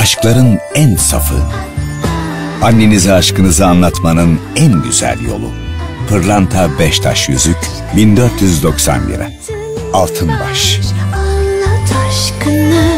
aşkların en safı. Annenize aşkınızı anlatmanın en güzel yolu. Pırlanta 5 taş yüzük 1490 lira. Altınbaş. Anlat aşkını.